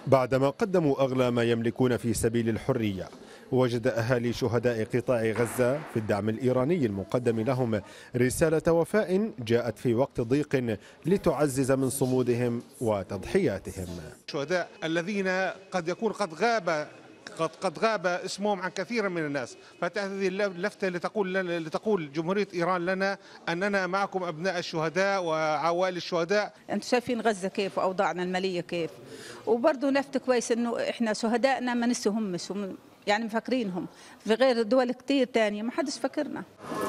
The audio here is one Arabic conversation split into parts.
بعدما قدموا أغلى ما يملكون في سبيل الحرية، وجد أهالي شهداء قطاع غزة في الدعم الإيراني المقدم لهم رسالة وفاء جاءت في وقت ضيق لتعزز من صمودهم وتضحياتهم. الشهداء الذين قد يكون قد غاب اسمهم عن كثير من الناس، فهذه اللفتة لتقول جمهورية إيران لنا أننا معكم أبناء الشهداء وعوائل الشهداء. أنتم شايفين غزة كيف وأوضاعنا المالية كيف، وبرضه لفت كويس إنه إحنا شهدائنا ما نسيهمش، يعني مفكرينهم في غير دول كتير تانية ما حدش فكرنا.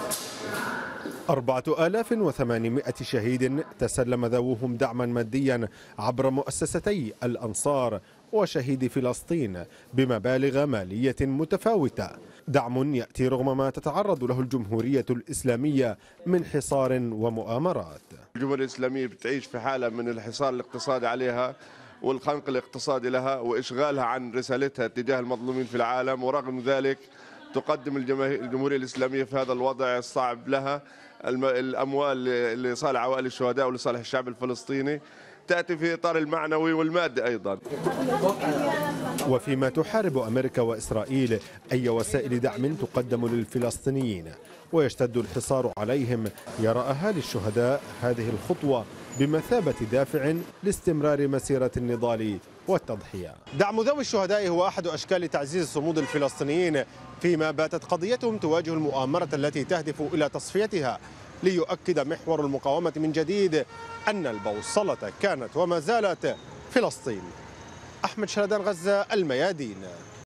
4800 شهيد تسلم ذووهم دعما ماديا عبر مؤسستي الأنصار وشهيد فلسطين بمبالغ مالية متفاوتة، دعم يأتي رغم ما تتعرض له الجمهورية الإسلامية من حصار ومؤامرات. الجمهورية الإسلامية بتعيش في حالة من الحصار الاقتصادي عليها والخنق الاقتصادي لها وإشغالها عن رسالتها تجاه المظلومين في العالم، ورغم ذلك تقدم الجمهورية الإسلامية في هذا الوضع الصعب لها الأموال لصالح عوائل الشهداء ولصالح الشعب الفلسطيني، تأتي في إطار المعنوي والمادي أيضا. وفيما تحارب أمريكا وإسرائيل أي وسائل دعم تقدم للفلسطينيين ويشتد الحصار عليهم، يرى أهالي الشهداء هذه الخطوة بمثابة دافع لاستمرار مسيرة النضال والتضحية. دعم ذوي الشهداء هو أحد أشكال تعزيز صمود الفلسطينيين فيما باتت قضيتهم تواجه المؤامرة التي تهدف إلى تصفيتها، ليؤكد محور المقاومة من جديد أن البوصلة كانت وما زالت فلسطين. أحمد شردان، غزة، الميادين.